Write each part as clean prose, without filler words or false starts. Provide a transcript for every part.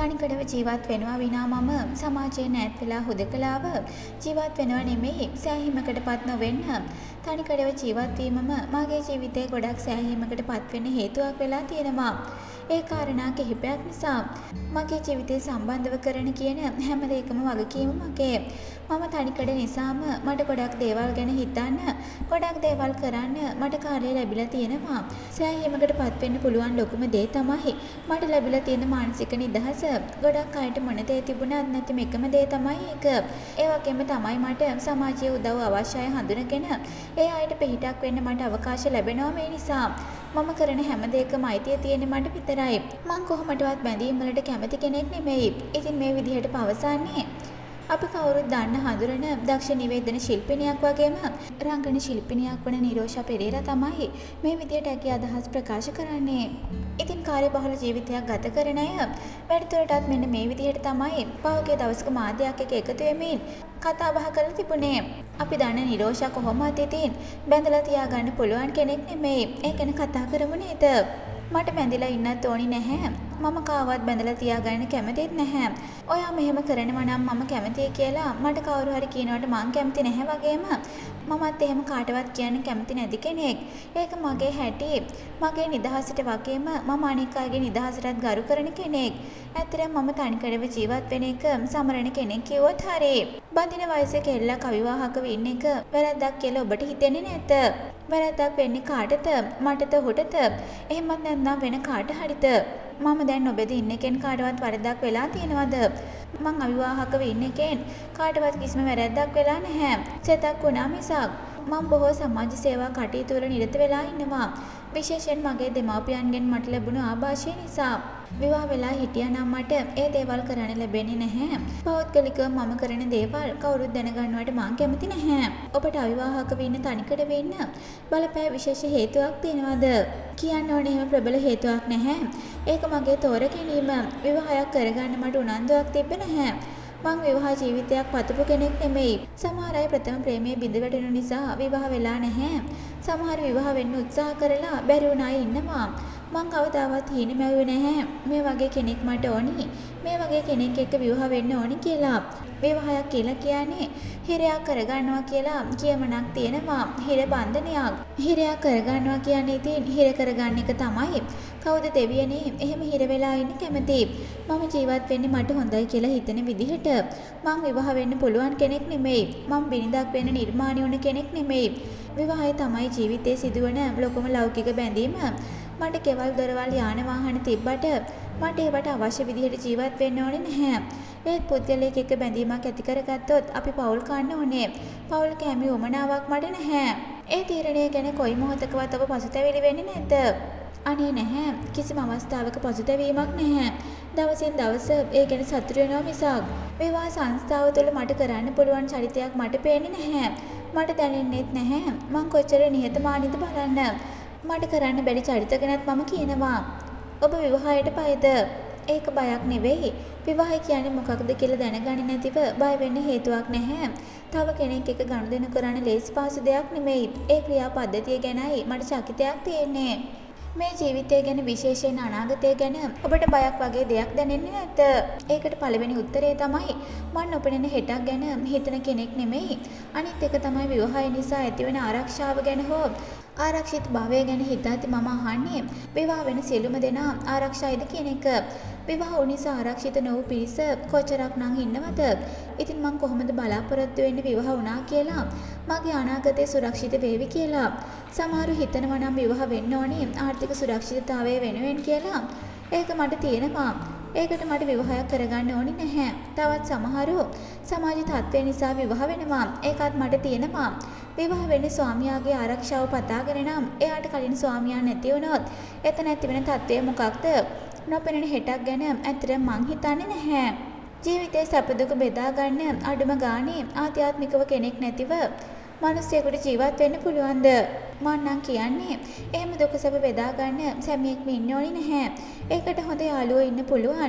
තනිකඩව ජීවත් වෙනවා විනා මම සමාජයෙන් ඈත් වෙලා හුදකලාව ජීවත් වෙනවා නෙමෙයි සෑහීමකටපත් නොවෙන්න තනිකඩව ජීවත් වීමම මගේ ජීවිතේ ගොඩක් සෑහීමකටපත් වෙන්න හේතුවක් වෙලා තියෙනවා. ඒ කාරණා කිහිපයක් නිසා මගේ ජීවිතේ සම්බන්ධව කරන කියන හැම දෙයකම වගකීම මගේ. මම තනිකඩ නිසාම මට ගොඩක් දේවල් ගැන හිතන්න, ගොඩක් දේවල් කරන්න මට කාලය ලැබිලා තියෙනවා. සෑහීමකටපත් වෙන්න පුළුවන් ලොකුම දේ තමයි මට ලැබිලා තියෙන මානසික නිදහස. ගොඩක් අයට මොන දේ තිබුණත් නැතිම එකම දේ තමයි ඒක. ඒ වගේම තමයි මට සමාජයේ උදව් අවශ්‍යයි හඳුනගෙන ඒ අයට පිටක් වෙන්න මට අවකාශ ලැබෙනවා මේ නිසා. මම කරන හැම දෙයකම අයිතිය තියෙන්නේ මට විතරයි. මං කොහොමදවත් බැඳීම් වලට කැමති කෙනෙක් නෙමෙයි. ඉතින් මේ විදිහට පවසන්නේ අපි කවුරුත් දන්න හඳුරන දක්ෂ නිවේදන ශිල්පිනියක් වගේම රංගන ශිල්පිනියක් වන නිරෝෂා පෙරේරා තමයි මේ විදියට ඇගේ අදහස් ප්‍රකාශ කරන්නේ. ඉතින් කාර්යබහුල ජීවිතයක් ගත කරන අය වැඩිදුරටත් මෙන්න මේ විදිහට තමයි පහුගිය දවසක මාධ්‍යයක් එක්ක එකතු වෙමින් කතා බහ කරලා තිබුණේ. අපි දන්න නිරෝෂා කොහොමද ඉතින් බැඳලා තියාගන්න පුළුවන් කෙනෙක් නෙමෙයි. ඒ ගැන කතා කරමු නේද? මට බැඳලා ඉන්නත් ඕනි නැහැ. මම කාවත් බැඳලා තියාගන්න කැමතිත් නැහැ. ඔයා මෙහෙම කරනවා නම් මම කැමතියි කියලා මට කවුරු හරි කියනවට මං කැමති නැහැ වගේම මමත් එහෙම කාටවත් කියන්න කැමති නැති කෙනෙක්. ඒක මගේ හැටි. මගේ නිදහසට වගේම මම අනික් අයගේ නිදහසටත් ගරු කරන කෙනෙක්. ඇත්තටම මම තනිකඩව ජීවත් වෙන එක සමරන කෙනෙක් කිව්වොත් හරි. බඳින වයසේ කෙල්ලක් අවිවාහකව ඉන්න එක වැරද්දක් කියලා ඔබට හිතෙන්නේ නැත. වැරද්දක් වෙන්නේ කාටද? මටද ඔහුටද? එහෙමත් නැත්නම් වෙන කාට හරිද? මම දැන් ඔබෙද ඉන්න එකෙන් කාටවත් වරදක් වෙලා තියෙනවද? මං අවිවාහකව ඉන්න එකෙන් කාටවත් කිසිම වැරද්දක් වෙලා නැහැ. සෙතක් වුණා මිසක්. මම බොහෝ සමාජ සේවා කටයුතු වල නිරත වෙලා ඉන්නවා. විශේෂයෙන් මගේ දෙමාපියන්ගෙන් මට ලැබුණු ආభాෂය නිසා. විවාහ වෙලා හිටියානම් මට ඒ දේවල් කරන්න ලැබෙන්නේ නැහැ. පෞද්ගලිකව මම කරන දේවල් කවුරුත් දැනගන්නවට මං කැමති නැහැ. ඔබට අවිවාහකව ඉන්න තනිකඩ වෙන්න බලපෑ විශේෂ හේතුවක් තියෙනවද? කියන්න ඕනේ එහෙම ප්‍රබල හේතුවක් නැහැ. ඒක මගේ තෝර ගැනීම. විවාහයක් කරගන්න මට උනන්දුවක් තිබ්බේ නැහැ. මං විවාහ ජීවිතයක් පතපු කෙනෙක් නෙමෙයි. සමහර අය ප්‍රථම ප්‍රේමයේ බිඳ වැටෙන නිසා විවාහ වෙලා නැහැ. සමහර විවාහ වෙන්න උත්සාහ කරලා බැරි වුණ අය ඉන්නවා. මං කවදාවත් හීන මැව්වේ නැහැ. මේ වගේ කෙනෙක් මට ඕනි. මේ වගේ කෙනෙක් එක්ක විවාහ වෙන්න ඕනි කියලා. විවාහයක් කියලා කියන්නේ හිරයක් කරගන්නවා කියලා කියමනක් තියෙනවා. හිර බන්ධනයක්. හිරයක් කරගන්නවා කියන්නේ ඉතින් හිර කරගන්න එක තමයි. කවුද දෙවියනේ එහෙම හිර වෙලා ඉන්න කැමති? මම ජීවත් වෙන්නේ මට හොඳයි කියලා හිතන විදිහට. මං විවාහ වෙන්න පුළුවන් කෙනෙක් නෙමෙයි. මං බිනිඳක් වෙන්න නිර්මාණය වුණ කෙනෙක් නෙමෙයි. විවාහය තමයි ජීවිතයේ සිදුවන ලොකුම ලෞකික බැඳීම. මට කෙවල් දොරවල් යාන වාහන තිබ්බට මට ඒවට අවශ්‍ය විදිහට ජීවත් වෙන්න ඕනේ නැහැ. ඒත් පුද්ගලයෙක් එක්ක බැඳීමක් ඇති කරගත්තොත් අපි පවුල් කන්න ඕනේ. පවුල් කැමි උමනාවක් මට නැහැ. ඒ තීරණය ගැන කොයි මොහොතකවත් ඔබ පසුතැවිලි වෙන්නේ නැද්ද? අනේ නැහැ. කිසිම අවස්ථාවක පසුතැවීමක් නැහැ. දවසින් දවස ඒ ගැන සතුටු වෙනවා මිසක් විවාහ සංස්ථාව තුළ මට කරන්න පුළුවන් චරිතයක් මට පේන්නේ නැහැ. මට දැනෙන්නෙත් නැහැ. මං කොච්චර නිහතමානීද බලන්න. මට කරන්න බැරි චරිත ගැනත් මම කියනවා. ඔබ විවාහයට බයද? ඒක බයක් නෙවෙයි. විවාහය කියන්නේ මොකක්ද කියලා දැනගන්නේ නැතිව බය වෙන්න හේතුවක් නැහැ. තව කෙනෙක් එක්ක ගනුදෙනු කරන්න ලේසි පහසු දෙයක් නෙමෙයි. ඒ ක්‍රියා පද්ධතිය ගැනයි මට චකිතයක් තියෙන්නේ. මේ ජීවිතය ගැන විශේෂයෙන් අනාගතය ගැන ඔබට බයක් වගේ දෙයක් දැනෙන්නේ නැද්ද? ඒකට පළවෙනි උත්තරේ තමයි මම නොපෙනෙන හෙටක් ගැන හිතන කෙනෙක් නෙමෙයි. අනිත් එක තමයි විවාහය නිසා ඇතිවෙන ආරක්ෂාව ගැන හෝ ආරක්ෂිත භාවය ගැන හිතාති මම අහන්නේ විවාහ වෙන සියලුම දෙනා ආරක්ෂයිද කියන එක. විවාහ වූ නිසා ආරක්ෂිත නොවූ පිරිස කොච්චරක් නම් ඉන්නවද? ඉතින් මං කොහොමද බලාපොරොත්තු වෙන්නේ විවාහ වුණා කියලා මගේ අනාගතේ සුරක්ෂිත වේවි කියලා? සමහරු හිතනවා නම් විවාහ වෙන්න ඕනේ ආර්ථික සුරක්ෂිතතාවය වෙනුවෙන් කියලා. ඒක මට තියෙනවා. ඒකට මට විවාහයක් කරගන්න ඕනි නැහැ. තවත් සමහරු සමාජ තත්ත්වය නිසා විවාහ වෙනවා. ඒකත් මට තියෙනවා. විවාහ වෙන්නේ ස්වාමියාගේ ආරක්ෂාව පතාගෙන නම් එයාට කලින් ස්වාමියා නැති වුණොත් එතන ඇති වෙන තත්ත්වය මොකක්ද? නොපෙනෙන හෙටක් ගැන ඇත්තටම මං හිතන්නේ නැහැ. ජීවිතේ සැප දුක බෙදා ගන්න අඩුම ගානේ ආධ්‍යාත්මිකව කෙනෙක් නැතිව මිනිස්සෙකුට ජීවත් වෙන්න පුළුවන්ද? මං නම් කියන්නේ එහෙම දුක සැප බෙදා ගන්න සැමියෙක්ම ඉන්න ඕනි නැහැ. ඒකට හොඳ යාළුවෝ ඉන්න පුළුවන්.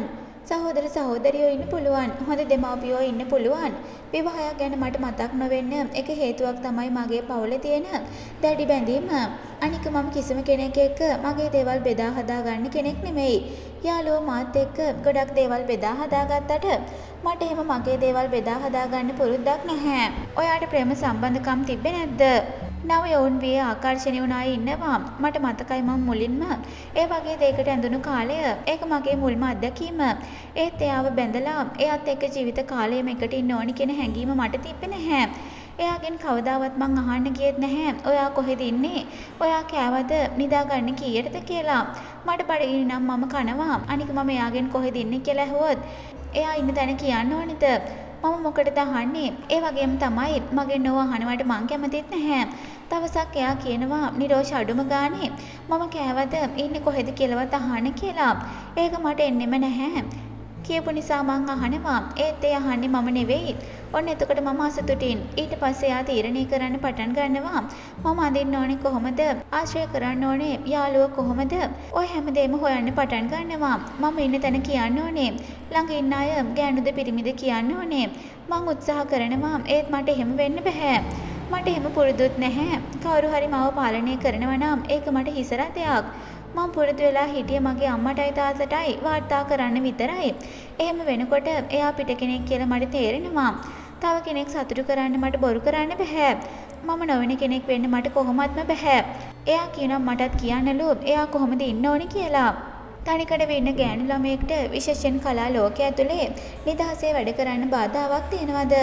සහෝදර සහෝදරියෝ ඉන්න පුළුවන්. හොඳ දෙමාපියෝ ඉන්න පුළුවන්. විවාහයක් ගැන මට මතක් නොවෙන්න එක හේතුවක් තමයි මගේ පවුලේ තියෙන දැඩි බැඳීම. අනික මම කිසිම කෙනෙක් එක්ක මගේ දේවල් බෙදා හදා ගන්න කෙනෙක් නෙමෙයි. යාළුවෝ මාත් එක්ක ගොඩක් දේවල් බෙදා හදාගත්තට මට එහෙම මගේ දේවල් බෙදා හදා ගන්න පුරුද්දක් නැහැ. ඔයාට ප්‍රේම සම්බන්ධකම් තිබ්බේ නැද්ද? නව යොවුන් විය ආකර්ෂණය වුණ අය ඉන්නවා. මට මතකයි මම මුලින්ම ඒ වගේ දෙයකට ඇඳුණු කාලය. ඒක මගේ මුල්ම අත්දැකීම. ඒත් එයාව බැඳලා එයාත් එක්ක ජීවිත කාලයම එකට ඉන්න ඕනි කියන හැඟීම මට තිබ්බේ නැහැ. එයාගෙන් කවදාවත් මං අහන්න ගියෙත් නැහැ. ඔයා කොහෙද ඉන්නේ? ඔයා කෑවද නිදාගන්න කීයටද කියලා. මට බඩගිනි නම් මම කනවා. අනික මම එයාගෙන් කොහෙද ඉන්නේ කියලා ඇහුවොත් එයා ඉන්න තැන කියන්න ඕනිද? මම මොකටද අහන්නේ? ඒ වගේම තමයි මගෙන් නෝ අහනවට මං කැමතිත් නැහැ. දවසක් එයා කියනවා නිරෝෂ අඩුම ගානේ මම කෑවද ඉන්නේ කොහෙද කියලාවත් අහන්න කියලා. ඒක මට එන්නෙම නැහැ. කියපු නිසා මං අහනවා. ඒත් ඒ අහන්නේ මම නෙවෙයි. ඔන්න එතකොට මම අසතුටින්. ඊට පස්සේ එයා තීරණය කරන්න පටන් ගන්නවා. මම අඳින්න ඕනේ කොහොමද? ආශ්‍රය කරන්න ඕනේ යාළුවෝ කොහොමද? ඔය හැමදේම හොයන්න පටන් ගන්නවා. මම ඉන්න තැන කියන්න ඕනේ. ළඟ ඉන්න අය ගෑනුද පිරිමිද කියන්න ඕනේ. මං උත්සාහ කරනවා. ඒත් මට එහෙම වෙන්න බෑ. මට එහෙම පුරුදුත් නැහැ. කවුරු හරි මාව පාලනය කරනවා නම් ඒක මට හිසරතයක්. මම පුරුදු වෙලා හිටියේ මගේ අම්මටයි තාත්තටයි වාර්තා කරන්න විතරයි. එහෙම වෙනකොට එයා පිට කෙනෙක් කියලා මට තේරෙනවා. තව කෙනෙක් සතුටු කරන්න මට බොරු කරන්න බෑ. මම නොවන කෙනෙක් වෙන්න මට කොහොමත්ම බෑ. එයා කියනවා මටත් කියන්නලු එයා කොහොමද ඉන්න ඕනි කියලා. තනිකඩ වෙන්න ගෑනු ළමයෙක්ට විශේෂයෙන් කලා ලෝකයේ ඇතුලේ නිදහසේ වැඩ කරන්න බාධාවක් තියෙනවද?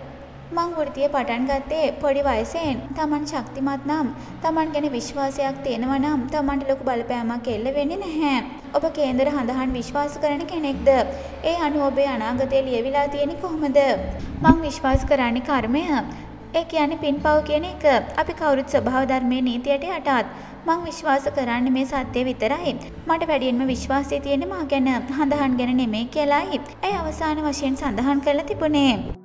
මං වෘත්තිය පටන් ගත්තේ පොඩි වයසෙන්. Taman ශක්තිමත් නම්, Taman ගැන විශ්වාසයක් තියෙනවා නම්, Tamanට ලොකු බලපෑමක් එල්ල වෙන්නේ නැහැ. ඔබ කේන්දර හඳහන් විශ්වාස කරන කෙනෙක්ද? ඒ අනුව ඔබේ අනාගතය ලියවිලා තියෙන්නේ කොහොමද? මං විශ්වාස කරන්නේ කර්මය. ඒ කියන්නේ පින්පව් කියන එක. අපි කවුරුත් ස්වභාව ධර්මයේ නීතියට යටත්. මං විශ්වාස කරන්නේ මේ සත්‍ය විතරයි. මට වැඩියෙන්ම විශ්වාසය තියෙන්නේ මා ගැන, හඳහන් ගැන නෙමෙයි කියලායි. ඒ අවසාන වශයෙන් සඳහන් කරලා තිබුණේ.